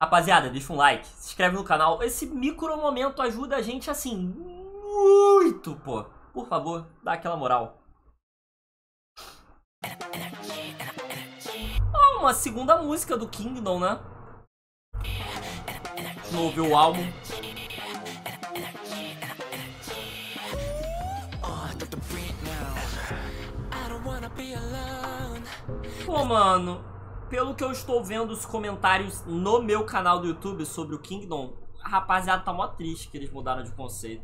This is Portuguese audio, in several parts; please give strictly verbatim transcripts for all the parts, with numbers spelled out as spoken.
Rapaziada, deixa um like, se inscreve no canal. Esse micro momento ajuda a gente, assim, muito, pô. Por favor, dá aquela moral. Ó, uma segunda música do Kingdom, né? Não ouviu o álbum. Pô, mano, pelo que eu estou vendo os comentários no meu canal do YouTube sobre o Kingdom, a rapaziada tá mó triste que eles mudaram de conceito.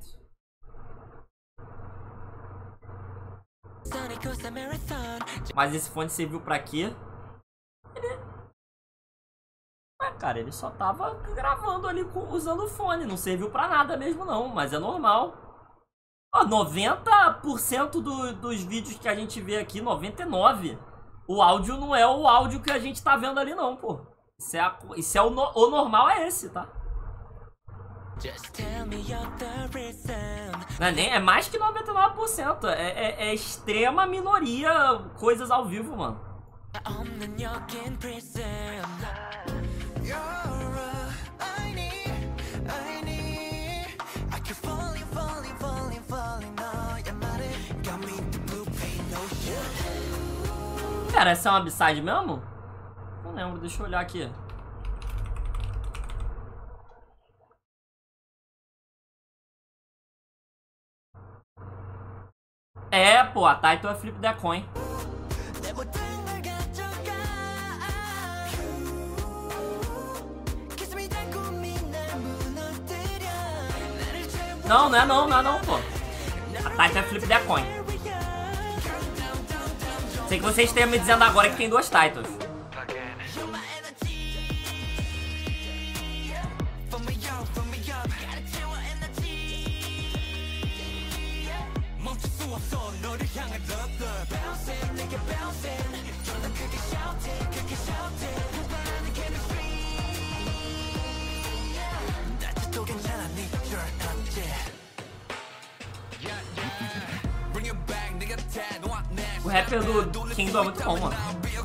Mas esse fone serviu pra quê? Ele... Ué, cara, ele só tava gravando ali usando o fone, não serviu pra nada mesmo não, mas é normal. Ó, noventa por cento do, dos vídeos que a gente vê aqui, noventa e nove por cento, o áudio não é o áudio que a gente tá vendo ali não, pô. Isso é, a, isso é o, no, o normal é esse, tá? Não é, nem, é mais que noventa e nove por cento. É, é, é extrema minoria coisas ao vivo, mano. Cara, essa é uma B-side mesmo? Não lembro, deixa eu olhar aqui. É, pô, a title é Flip the Coin. Não, não é não, não é não, pô. A title é Flip the Coin. Sei que vocês estejam me dizendo agora que tem duas titles. O rapper do Kingdom é muito bom, mano.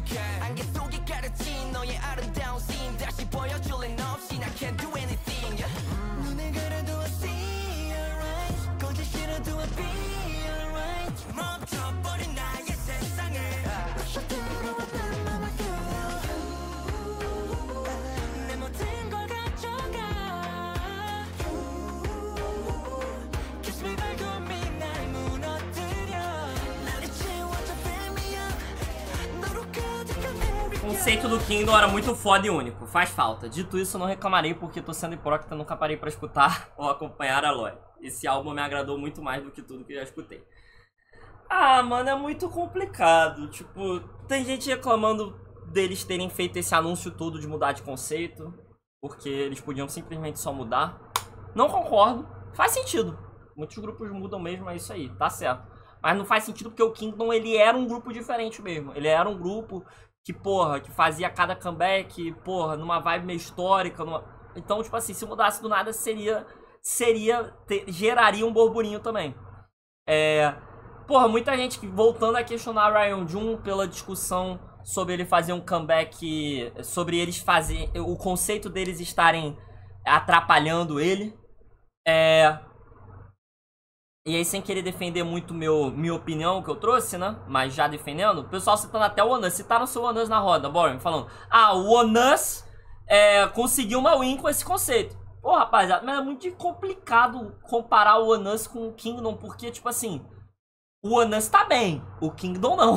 O conceito do Kingdom era muito foda e único, faz falta. Dito isso, eu não reclamarei porque tô sendo hipócrita, nunca parei pra escutar ou acompanhar a Aloy. Esse álbum me agradou muito mais do que tudo que eu já escutei. Ah, mano, é muito complicado. Tipo, tem gente reclamando deles terem feito esse anúncio todo de mudar de conceito, porque eles podiam simplesmente só mudar. Não concordo, faz sentido. Muitos grupos mudam mesmo, é isso aí, tá certo. Mas não faz sentido porque o Kingdom, ele era um grupo diferente mesmo. Ele era um grupo que, porra, que fazia cada comeback, porra, numa vibe meio histórica. Numa... Então, tipo assim, se mudasse do nada, seria... seria ter, geraria um burburinho também. É... Porra, muita gente voltando a questionar Ryan Jun pela discussão sobre ele fazer um comeback, sobre eles fazerem... o conceito deles estarem atrapalhando ele. É... E aí, sem querer defender muito meu, minha opinião que eu trouxe, né? Mas já defendendo, o pessoal citando até o Onus. Citaram o seu Onus na roda, Boring, falando: ah, o Onus é, conseguiu uma win com esse conceito. Pô, rapaziada, mas é muito complicado comparar o Onus com o Kingdom, porque, tipo assim, o Onus tá bem, o Kingdom não.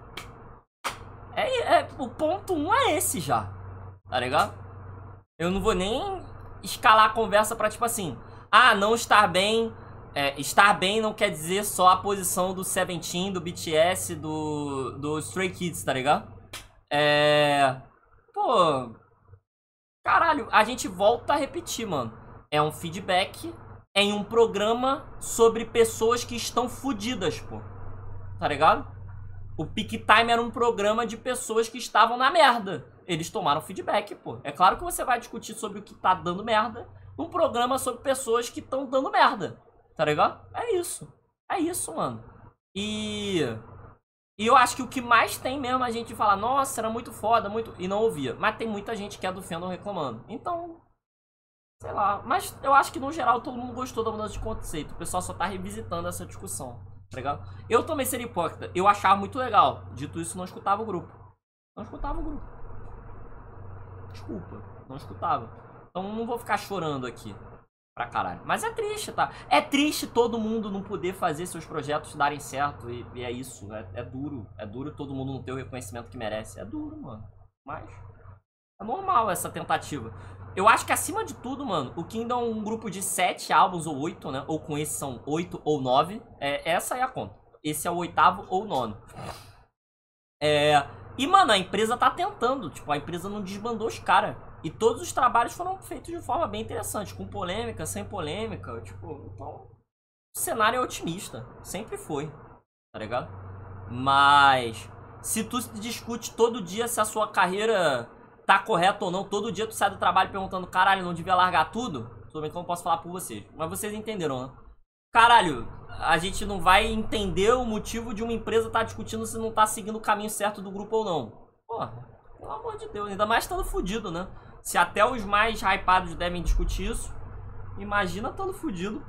É, é, o ponto um é esse já, tá ligado? Eu não vou nem escalar a conversa pra, tipo assim, ah, não estar bem... É, estar bem não quer dizer só a posição do Seventeen, do B T S, do, do Stray Kids, tá ligado? É... Pô... Caralho, a gente volta a repetir, mano. É um feedback em um programa sobre pessoas que estão fodidas, pô. Tá ligado? O Peak Time era um programa de pessoas que estavam na merda. Eles tomaram feedback, pô. É claro que você vai discutir sobre o que tá dando merda num programa sobre pessoas que estão dando merda. Tá ligado? É isso. É isso, mano. E... E eu acho que o que mais tem mesmo a gente fala, nossa, era muito foda, muito... E não ouvia. Mas tem muita gente que é do fandom reclamando. Então, sei lá. Mas eu acho que no geral todo mundo gostou da mudança de conceito. O pessoal só tá revisitando essa discussão. Tá ligado? Eu também seria hipócrita. Eu achava muito legal. Dito isso, não escutava o grupo. Não escutava o grupo. Desculpa. Não escutava. Então não vou ficar chorando aqui. Pra caralho. Mas é triste, tá? É triste todo mundo não poder fazer seus projetos darem certo. E, e é isso. É, é duro. É duro todo mundo não ter o reconhecimento que merece. É duro, mano. Mas é normal essa tentativa. Eu acho que acima de tudo, mano, o Kingdom é um grupo de sete álbuns ou oito, né? Ou com esse são oito ou nove. É, essa é a conta. Esse é o oitavo ou nono. É... E, mano, a empresa tá tentando. Tipo, a empresa não desbandou os caras. E todos os trabalhos foram feitos de forma bem interessante. Com polêmica, sem polêmica. Tipo, então... O cenário é otimista. Sempre foi. Tá ligado? Mas... Se tu discute todo dia se a sua carreira tá correta ou não, todo dia tu sai do trabalho perguntando, caralho, não devia largar tudo? Tudo bem que eu não posso falar por vocês. Mas vocês entenderam, né? Caralho, a gente não vai entender o motivo de uma empresa estar tá discutindo se não tá seguindo o caminho certo do grupo ou não. Porra, pelo amor de Deus, ainda mais estando fudido, né? Se até os mais hypados devem discutir isso, imagina estando fudido.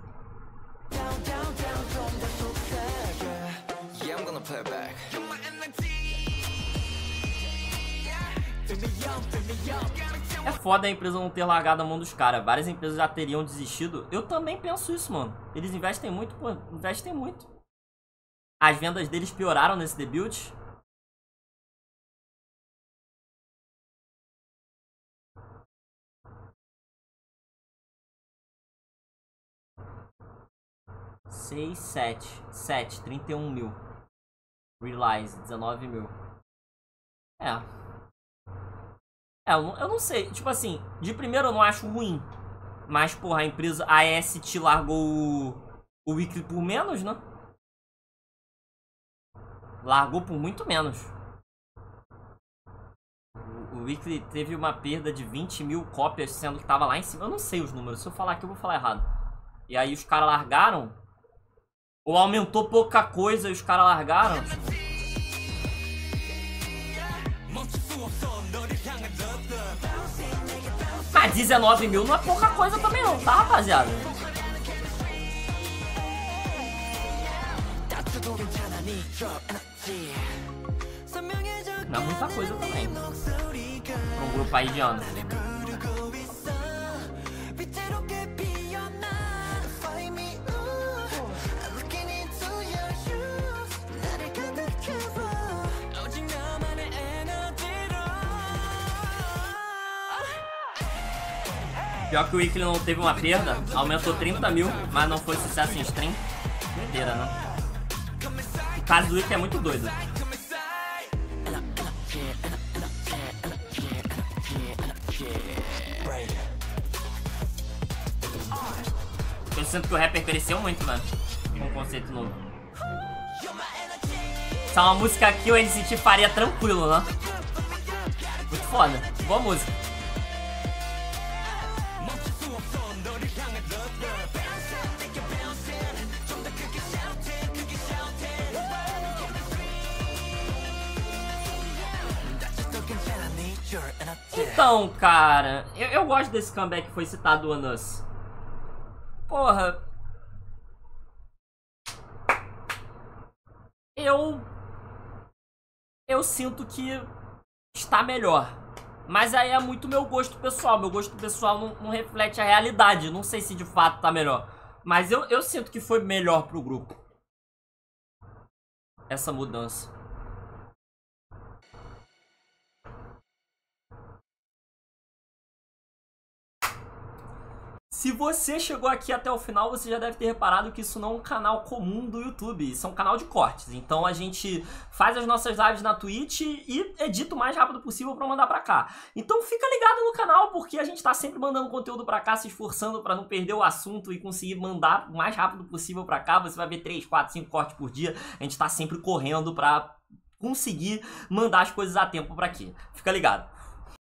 É foda a empresa não ter largado a mão dos caras. Várias empresas já teriam desistido. Eu também penso isso, mano. Eles investem muito, pô. Investem muito. As vendas deles pioraram nesse debut. seis, sete. sete, trinta e um mil. Realize, dezenove mil. É. É, eu não, eu não sei. Tipo assim, de primeiro eu não acho ruim. Mas, porra, a empresa A S T largou o, o Weekly por menos, né? Largou por muito menos. O, o Weekly teve uma perda de vinte mil cópias, sendo que tava lá em cima. Eu não sei os números. Se eu falar aqui, eu vou falar errado. E aí os caras largaram. Ou aumentou pouca coisa e os caras largaram. Ah, dezenove mil não é pouca coisa também não, tá, rapaziada? Não é muita coisa também. Pra um grupo aí de anos. Pior que o Weekly não teve uma perda, aumentou trinta mil, mas não foi sucesso em stream. Doideira, né? O caso do Weekly é muito doido. Eu sinto que o rapper cresceu muito, mano, com um conceito novo. Essa é uma música que o N C T faria tranquilo, né? Muito foda, boa música. Então, cara, eu, eu gosto desse comeback que foi citado do Anus. Porra. Eu... Eu sinto que está melhor. Mas aí é muito meu gosto pessoal. Meu gosto pessoal não, não reflete a realidade. Não sei se de fato tá melhor. Mas eu, eu sinto que foi melhor pro grupo essa mudança. Se você chegou aqui até o final, você já deve ter reparado que isso não é um canal comum do YouTube. Isso é um canal de cortes. Então a gente faz as nossas lives na Twitch e edita o mais rápido possível pra mandar pra cá. Então fica ligado no canal, porque a gente tá sempre mandando conteúdo pra cá, se esforçando pra não perder o assunto e conseguir mandar o mais rápido possível pra cá. Você vai ver três, quatro, cinco cortes por dia. A gente tá sempre correndo pra conseguir mandar as coisas a tempo pra aqui. Fica ligado.